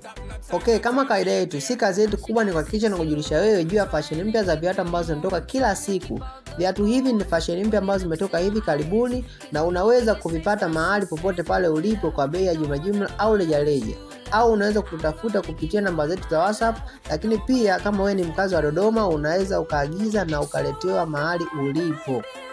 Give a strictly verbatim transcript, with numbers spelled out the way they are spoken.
Okay, kama kawaida yetu, si kazi yetu kubwa ni kuhakikisha na kujulisha wewe juu ya fashion mpya za viatu ambazo zinatoka kila siku. Viatu hivi ni fashion mpya ambazo zimetoka hivi karibuni na unaweza kuvipata mahali popote pale ulipo kwa bei ya jumla jumla au rejareja. Au unaweza kututafuta kupitia namba zetu za WhatsApp, lakini pia kama wewe ni mkazi wa Dodoma unaweza ukaagiza na ukaletewa mahali ulipo.